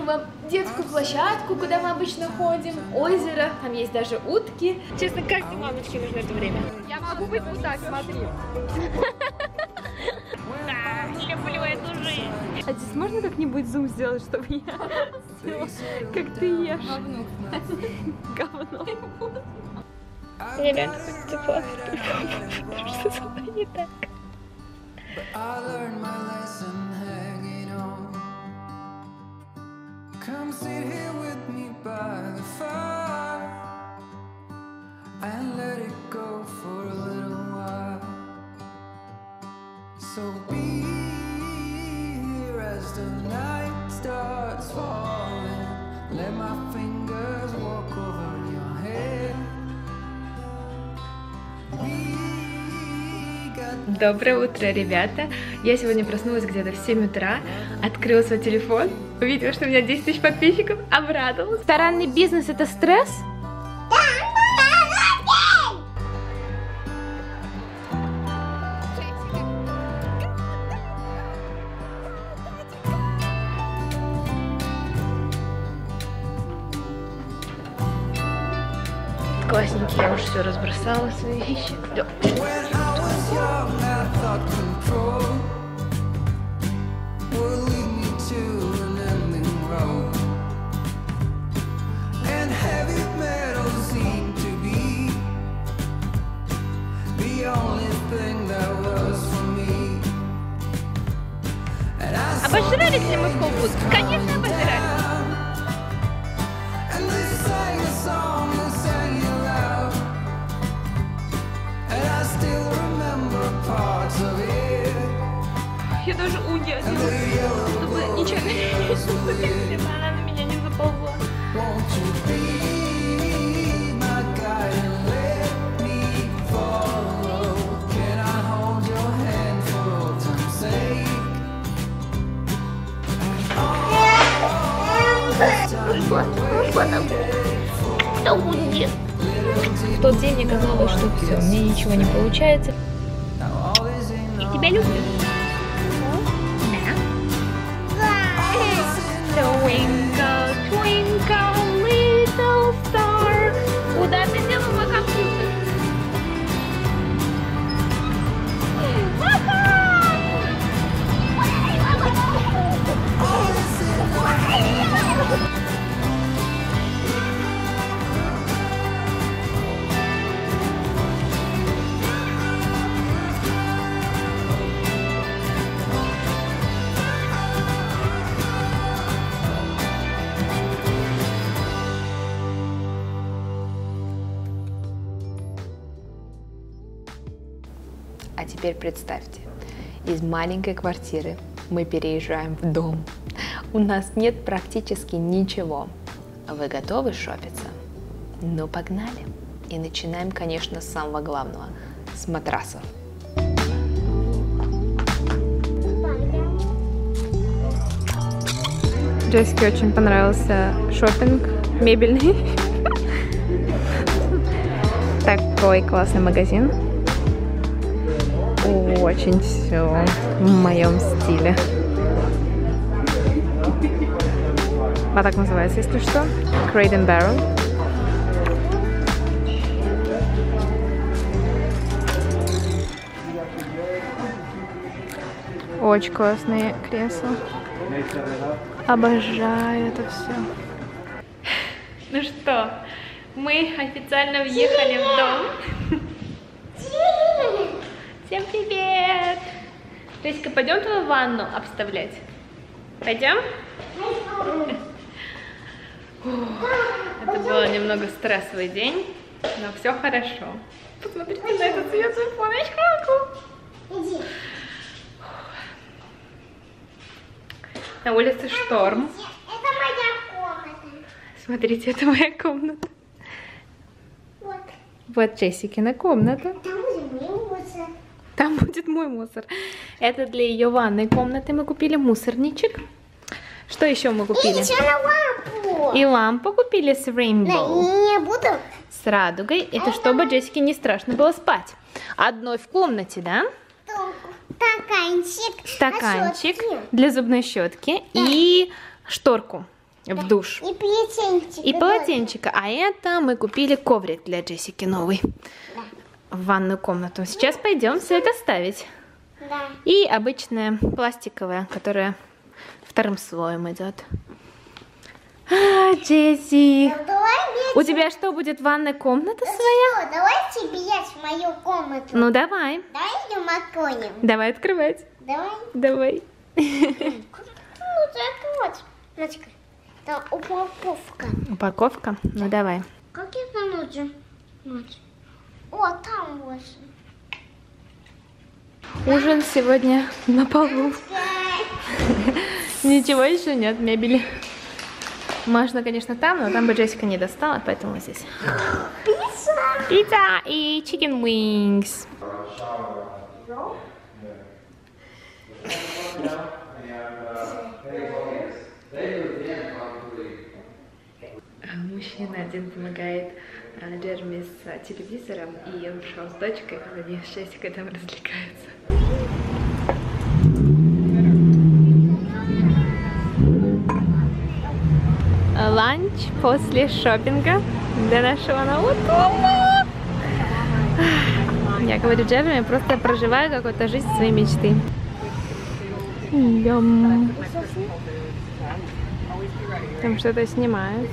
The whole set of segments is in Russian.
вам детскую площадку, куда мы обычно ходим, озеро, там есть даже утки. Честно, как тебе, мамочке, нужно это время? Я могу быть вот так, смотри. Да, люблю эту жизнь. А здесь можно как-нибудь зум сделать, чтобы я сделала, как ты ешь? Говно. Я реально хочется плакать. Что со мной не так? Come sit here with me by the fire and let it go for a little while. So be here as the night starts falling. Let my fingers walk over your head. Доброе утро, ребята! Я сегодня проснулась где-то в 7 утра, открыла свой телефон, увидела, что у меня 10 тысяч подписчиков, обрадовалась. Ресторанный бизнес — это стресс? Классненький, я уже все разбросала, свои вещи. Обожрались ли мы в Холбут? Конечно, обожрались. Я даже уги одела, чтобы ничего не чтобы она на меня не заползла. В тот день мне казалось, что все, мне ничего не получается. Я тебя люблю. Twinkle, twinkle, little star. Куда ты дела мой компьютер? А теперь представьте, из маленькой квартиры мы переезжаем в дом. У нас нет практически ничего. Вы готовы шопиться? Ну, погнали! И начинаем, конечно, с самого главного – с матрасов. Джессике очень понравился шопинг мебельный. Такой классный магазин. Очень все в моем стиле. А так называется, если что. Crate and Barrel. Очень классные кресла. Обожаю это все. Ну что, мы официально въехали в дом. Всем привет! Джессика, пойдем твою ванну обставлять? Пойдем? Это был немного стрессовый день, но все хорошо. Посмотрите на эту светлую фоночку. На улице шторм. Это моя комната. Смотрите, это моя комната. Вот. Вот Джессикина комната. Там уже мой мусор. Там будет мой мусор. Это для ее ванной комнаты мы купили мусорничек. Что еще мы купили? И еще на лампу. И лампу купили с Rainbow. Не буду. С радугой. Это чтобы Джессике не страшно было спать. Одной в комнате, да? Стаканчик. Стаканчик для зубной щетки и шторку. в душ. И полотенчик. И полотенчика. А это мы купили коврик для Джессики новый. Да. В ванную комнату. Сейчас пойдем все это ставить. Да. И обычная пластиковая, которая вторым слоем идет. Джесси. Ну, давай У тебя что, будет ванная комната своя? что, давайте бежать в мою комнату. Ну давай. Давай идем откроем. Давай открывать. Давай. Давай. Ну, закрыть. Ночка. Там упаковка. Упаковка? Ну давай. Как это нужно? О, там вот. Ужин сегодня на полу. Ничего еще нет, мебели. Можно, конечно, там, но там бы Джессика не достала, поэтому здесь. Пицца и chicken wings. Мужчина один помогает Джерми с телевизором, и он ушел с дочкой, а они с Джессикой там развлекаются. Ланч после шопинга для нашего нового дома. Я говорю Джерми, я просто проживаю какую-то жизнь своей мечты. Идем. Там что-то снимают.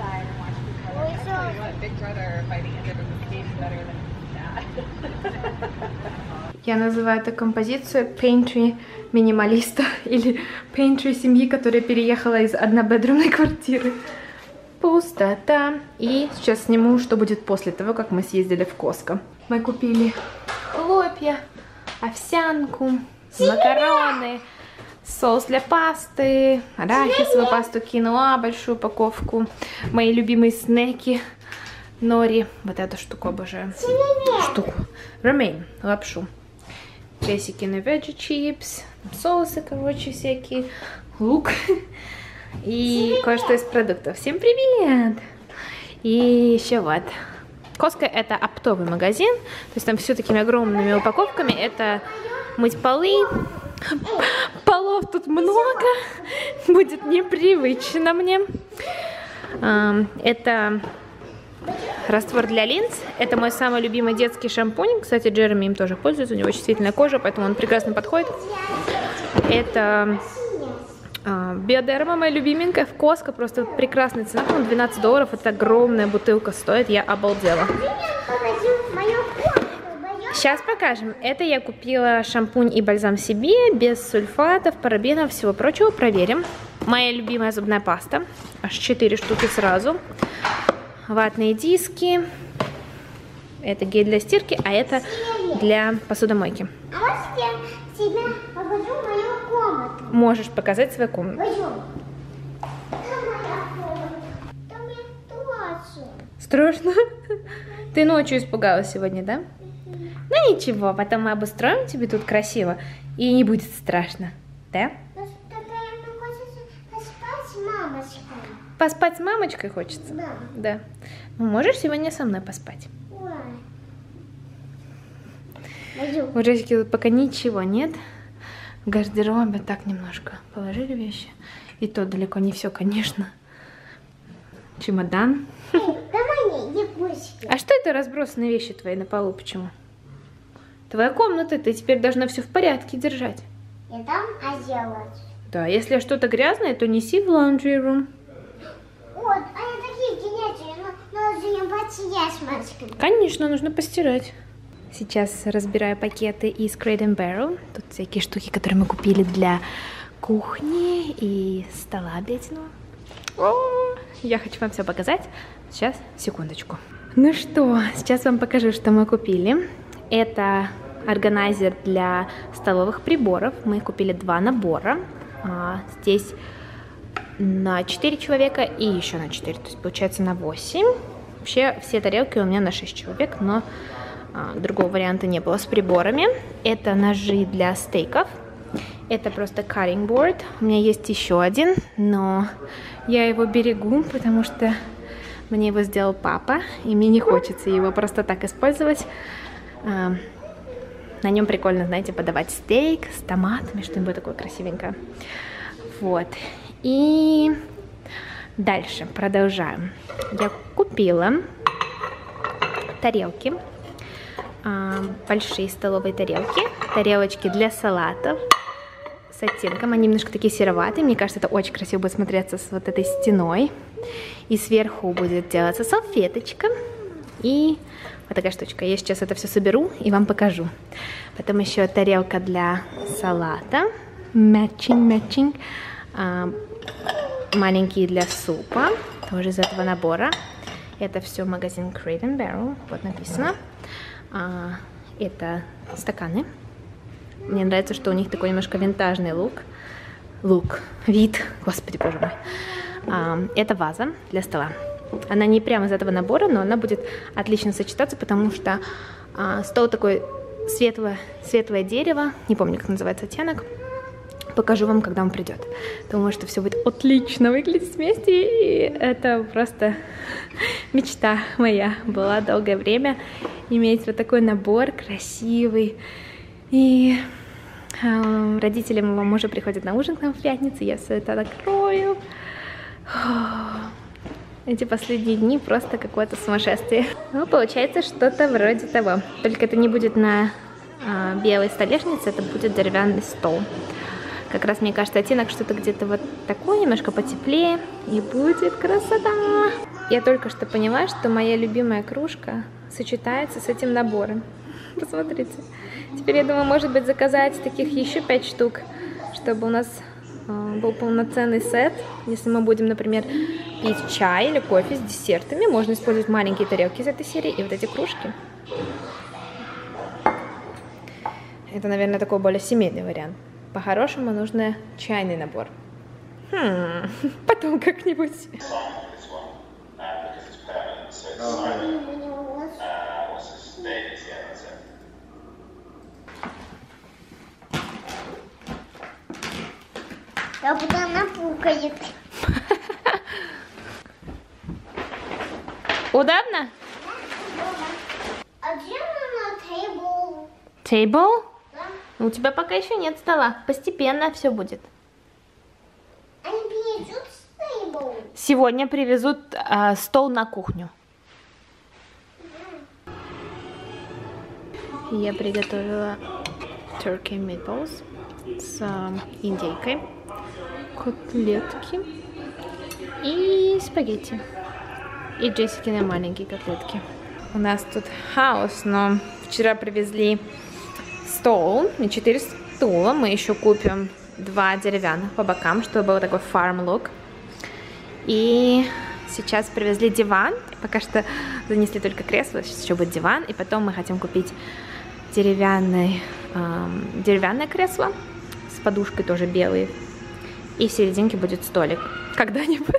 Я называю эту композицию Pantry минималиста или Pantry семьи, которая переехала из однобедрумной квартиры. Пустота. И сейчас сниму, что будет после того, как мы съездили в Costco. Мы купили хлопья, овсянку, макароны, соус для пасты, арахисовую пасту, киноа, большую упаковку, мои любимые снеки, нори, вот эту штуку обожаю. Штуку. Ромейн, лапшу. Джессикины veggie chips, соусы, короче, всякие, лук и кое-что из продуктов. Всем привет! И еще вот. Costco — это оптовый магазин, то есть там все такими огромными упаковками. Это мыть полы. Полов тут много, будет непривычно мне. Это раствор для линз. Это мой самый любимый детский шампунь. Кстати, Джереми им тоже пользуется. У него чувствительная кожа, поэтому он прекрасно подходит. Это Биодерма, моя любименькая. В Costco просто прекрасная цена. $12. Это огромная бутылка стоит. Я обалдела. Сейчас покажем. Это я купила шампунь и бальзам себе, без сульфатов, парабенов, всего прочего. Проверим. Моя любимая зубная паста. Аж 4 штуки сразу. Ватные диски. Это гель для стирки, а это для посудомойки. А может я тебя покажу мою комнату? Можешь показать свою комнату. Пойдем. Там моя комната. Там я тоже. Страшно? Ты ночью испугалась сегодня, да? Ну ничего, потом мы обустроим тебе тут красиво, и не будет страшно, да? Ну, тогда мне хочется поспать с мамочкой. Поспать с мамочкой хочется? Да. Да. Ну, можешь сегодня со мной поспать? Ой. Пойдем. У Джессики тут пока ничего нет. В гардеробе так немножко положили вещи. И то далеко не все, конечно. Чемодан. Эй, давай мне игрушки. А что это разбросанные вещи твои на полу? Почему? Твоя комната, ты теперь должна все в порядке держать. Я там делать. Да, если что-то грязное, то неси в laundry room. Вот, они такие горячие, но нужно им потерять, мальчиками. Конечно, нужно постирать. Сейчас разбираю пакеты из Crate & Barrel. Тут всякие штуки, которые мы купили для кухни и стола обеденного. О, я хочу вам все показать. Сейчас, секундочку. Ну что, сейчас вам покажу, что мы купили. Это органайзер для столовых приборов. Мы купили 2 набора. Здесь на 4 человека и еще на 4. То есть получается на 8. Вообще все тарелки у меня на 6 человек, но другого варианта не было с приборами. Это ножи для стейков. Это просто cutting board. У меня есть еще один, но я его берегу, потому что мне его сделал папа, и мне не хочется его просто так использовать. На нем прикольно, знаете, подавать стейк с томатами, что-нибудь такое красивенькое. Вот. И Дальше продолжаем. Я купила тарелки, большие столовые тарелки, тарелочки для салатов с оттенком. Они немножко такие сероватые. Мне кажется, это очень красиво будет смотреться с вот этой стеной. И сверху будет делаться салфеточка. И вот такая штучка. Я сейчас это все соберу и вам покажу. Потом еще тарелка для салата. Matching. Маленькие для супа. Тоже из этого набора. Это все магазин Crate & Barrel. Вот написано. Это стаканы. Мне нравится, что у них такой немножко винтажный вид. Господи, боже мой. Это ваза для стола. Она не прямо из этого набора, но она будет отлично сочетаться, потому что стол такой светлое дерево. Не помню, как называется оттенок. Покажу вам, когда он придет. Думаю, что все будет отлично выглядеть вместе. И это просто мечта моя была долгое время. Иметь вот такой набор красивый. И родители моего мужа приходят на ужин к нам в пятницу. Я все это накрою. Эти последние дни просто какое-то сумасшествие. Ну, получается что-то вроде того. Только это не будет на белой столешнице, это будет деревянный стол. Как раз, мне кажется, оттенок что-то где-то вот такой, немножко потеплее, и будет красота. Я только что поняла, что моя любимая кружка сочетается с этим набором. Посмотрите. Теперь, я думаю, может быть, заказать таких еще 5 штук, чтобы у нас был полноценный сет. Если мы будем, например, пить чай или кофе с десертами, можно использовать маленькие тарелки из этой серии и вот эти кружки. Это, наверное, такой более семейный вариант. По-хорошему нужно чайный набор. Потом как-нибудь. Как будто она пукает. Удобно? А где она table? Table? Да. У тебя пока еще нет стола. Постепенно все будет. Они принесут table? Сегодня привезут стол на кухню. Я приготовила turkey meatballs с индейкой, котлетки и спагетти. И Джессикины маленькие котлетки. У нас тут хаос, но вчера привезли стол и 4 стула. Мы еще купим 2 деревянных по бокам, чтобы был такой farm look. И сейчас привезли диван. Пока что занесли только кресло, сейчас еще будет диван. И потом мы хотим купить деревянное кресло с подушкой тоже белой. И в серединке будет столик. Когда-нибудь.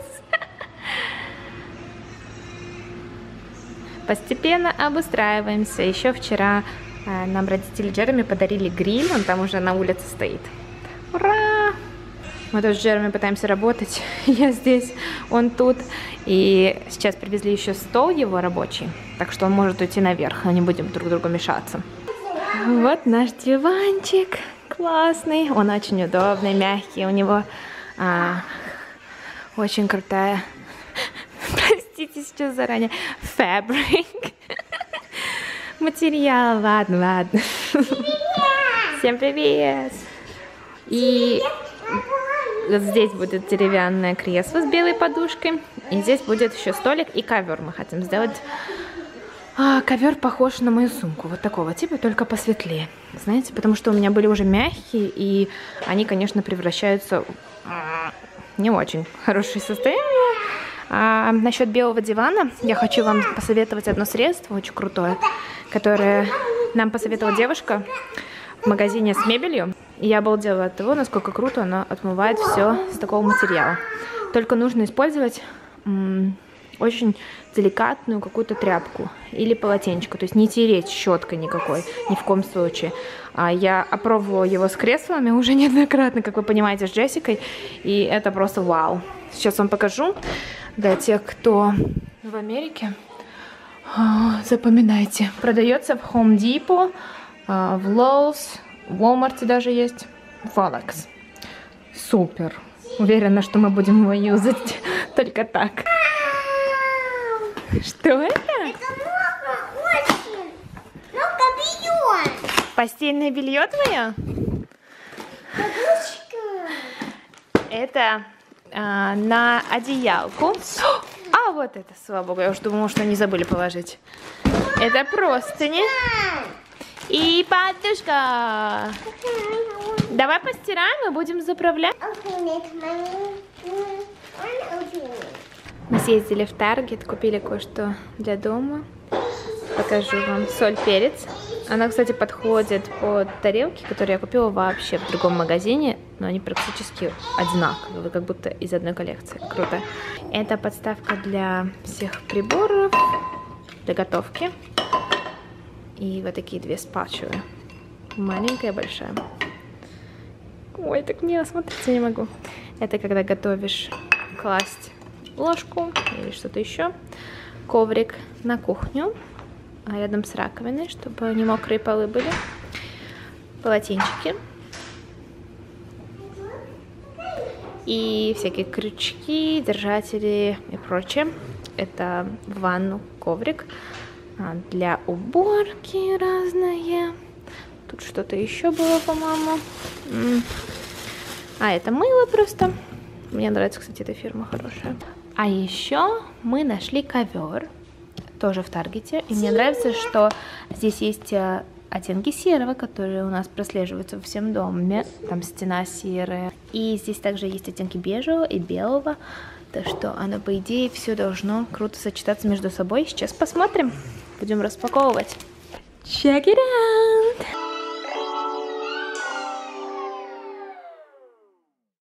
Постепенно обустраиваемся. Еще вчера нам родители Джереми подарили гриль. Он там уже на улице стоит. Ура! Мы тут с Джереми пытаемся работать. Я здесь, он тут. И сейчас привезли еще стол его рабочий. Так что он может уйти наверх. Мы не будем друг другу мешаться. Вот наш диванчик. Классный. Он очень удобный, мягкий. У него очень крутая... Простите сейчас заранее. Fabric. Материал. Ладно. Всем привет. И вот здесь будет деревянное кресло с белой подушкой. И здесь будет еще столик и ковер. Мы хотим сделать... ковер похож на мою сумку. Вот такого типа, только посветлее. Знаете, потому что у меня были уже мягкие. И они, конечно, превращаются в не очень хорошее состояние. Насчет белого дивана я хочу вам посоветовать одно средство очень крутое, которое нам посоветовала девушка в магазине с мебелью. И я обалдела от того, насколько круто оно отмывает все с такого материала. Только нужно использовать очень деликатную какую-то тряпку или полотенчик. То есть не тереть щеткой никакой, ни в коем случае. Я опробовала его с креслами уже неоднократно, как вы понимаете, с Джессикой. И это просто вау. Сейчас вам покажу. Для тех, кто в Америке, запоминайте. Продается в Home Depot, в Lowe's, в Walmart даже есть, в Alex. Супер. Уверена, что мы будем его юзать Только так. Что это? Это много, очень. Много белья. Постельное белье твое? Подушка. Это на одеялку. А вот это, слава богу, я уже думала, что они забыли положить. Это простыни. И подушка. Давай постираем и будем заправлять. Мы съездили в Таргет, купили кое-что для дома. Покажу вам соль, перец. Она, кстати, подходит под тарелки, которые я купила вообще в другом магазине, но они практически одинаковые, как будто из одной коллекции. Круто. Это подставка для всех приборов, для готовки. И вот такие две спачулы. Маленькая и большая. Ой, так мило, смотрите, не могу. Это когда готовишь, класть ложку или что-то еще. Коврик на кухню, рядом с раковиной, чтобы не мокрые полы были. Полотенчики. И всякие крючки, держатели и прочее. Это в ванну коврик. Для уборки разные. Тут что-то еще было, по-моему. А это мыло просто. Мне нравится, кстати, эта фирма хорошая. А еще мы нашли ковер. Тоже в Таргете. И мне нравится, что здесь есть оттенки серого, которые у нас прослеживаются во всем доме. Там стена серая. И здесь также есть оттенки бежевого и белого. Так что оно, по идее, все должно круто сочетаться между собой. Сейчас посмотрим. Будем распаковывать. Check it out!